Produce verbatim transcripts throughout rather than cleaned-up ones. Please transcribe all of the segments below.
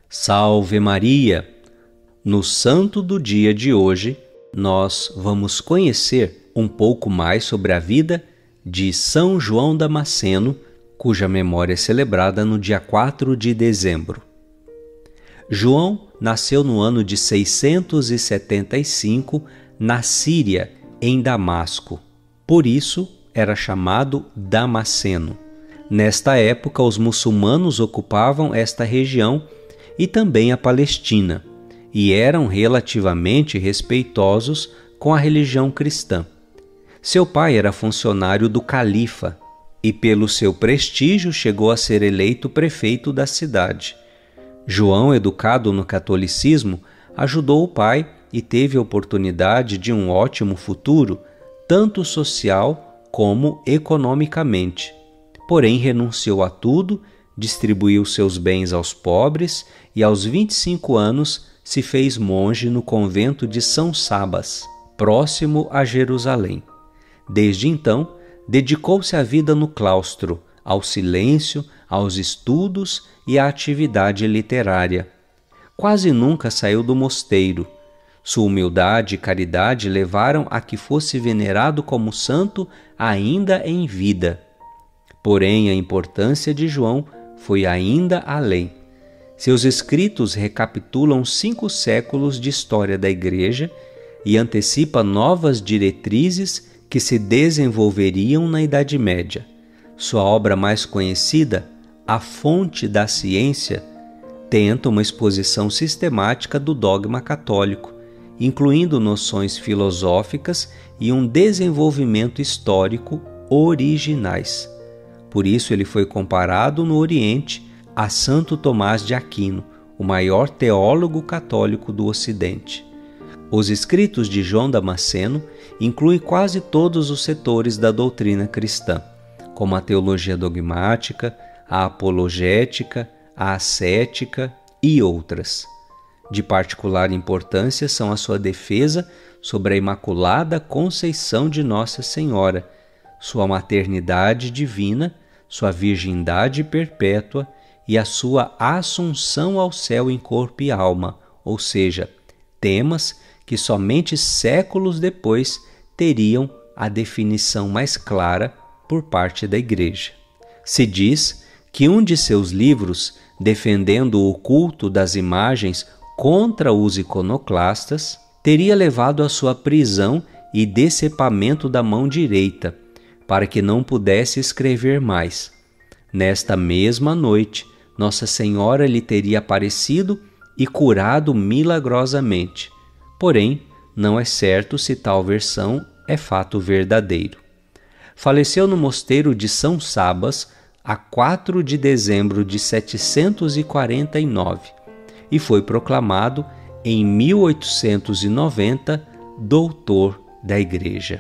Salve Maria! No santo do dia de hoje, nós vamos conhecer um pouco mais sobre a vida de São João Damasceno, cuja memória é celebrada no dia quatro de dezembro. João nasceu no ano de seiscentos e setenta e cinco na Síria, em Damasco. Por isso, era chamado Damasceno. Nesta época, os muçulmanos ocupavam esta região e também a Palestina, e eram relativamente respeitosos com a religião cristã. Seu pai era funcionário do califa e, pelo seu prestígio, chegou a ser eleito prefeito da cidade. João, educado no catolicismo, ajudou o pai e teve a oportunidade de um ótimo futuro, tanto social como economicamente. Porém, renunciou a tudo, distribuiu seus bens aos pobres e, aos vinte e cinco anos, se fez monge no convento de São Sabas, próximo a Jerusalém. Desde então, dedicou-se à vida no claustro, ao silêncio, aos estudos e à atividade literária. Quase nunca saiu do mosteiro. Sua humildade e caridade levaram a que fosse venerado como santo ainda em vida. Porém, a importância de João foi ainda além. Seus escritos recapitulam cinco séculos de história da Igreja e antecipa novas diretrizes que se desenvolveriam na Idade Média. Sua obra mais conhecida, A Fonte da Ciência, tenta uma exposição sistemática do dogma católico, incluindo noções filosóficas e um desenvolvimento histórico originais. Por isso ele foi comparado no Oriente a Santo Tomás de Aquino, o maior teólogo católico do Ocidente. Os escritos de João Damasceno incluem quase todos os setores da doutrina cristã, como a teologia dogmática, a apologética, a ascética e outras. De particular importância são a sua defesa sobre a Imaculada Conceição de Nossa Senhora, sua maternidade divina, sua virgindade perpétua e a sua assunção ao céu em corpo e alma, ou seja, temas que somente séculos depois teriam a definição mais clara por parte da Igreja. Se diz que um de seus livros, defendendo o culto das imagens contra os iconoclastas, teria levado à sua prisão e decepamento da mão direita, para que não pudesse escrever mais. Nesta mesma noite, Nossa Senhora lhe teria aparecido e curado milagrosamente. Porém, não é certo se tal versão é fato verdadeiro. Faleceu no mosteiro de São Sabas a quatro de dezembro de setecentos e quarenta e nove e foi proclamado em mil oitocentos e noventa doutor da Igreja.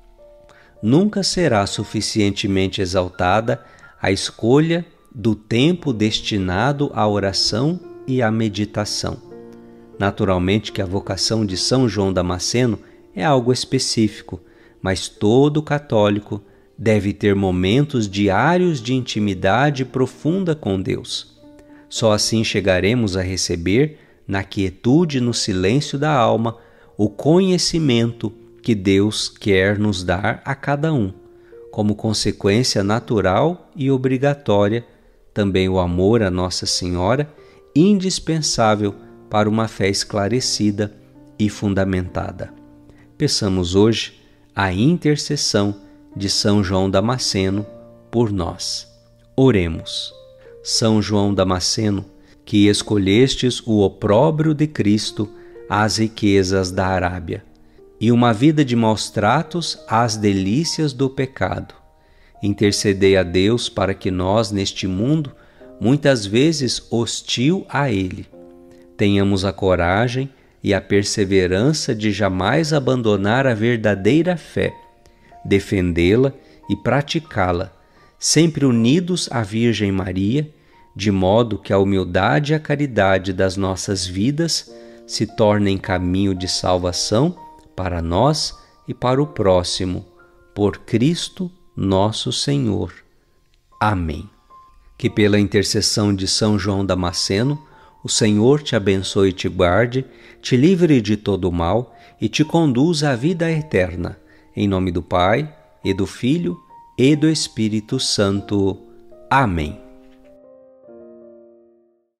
Nunca será suficientemente exaltada a escolha do tempo destinado à oração e à meditação. Naturalmente que a vocação de São João Damasceno é algo específico, mas todo católico deve ter momentos diários de intimidade profunda com Deus. Só assim chegaremos a receber, na quietude e no silêncio da alma, o conhecimento que Deus quer nos dar a cada um, como consequência natural e obrigatória, também o amor a Nossa Senhora, indispensável para uma fé esclarecida e fundamentada. Peçamos hoje a intercessão de São João Damasceno por nós. Oremos. São João Damasceno, que escolhestes o opróbrio de Cristo às riquezas da Arábia, e uma vida de maus tratos às delícias do pecado. Intercedei a Deus para que nós, neste mundo, muitas vezes hostil a Ele, tenhamos a coragem e a perseverança de jamais abandonar a verdadeira fé, defendê-la e praticá-la, sempre unidos à Virgem Maria, de modo que a humildade e a caridade das nossas vidas se tornem caminho de salvação para nós e para o próximo, por Cristo nosso Senhor. Amém. Que pela intercessão de São João Damasceno, O Senhor te abençoe e te guarde, te livre de todo o mal e te conduza à vida eterna. Em nome do Pai, e do Filho, e do Espírito Santo. Amém.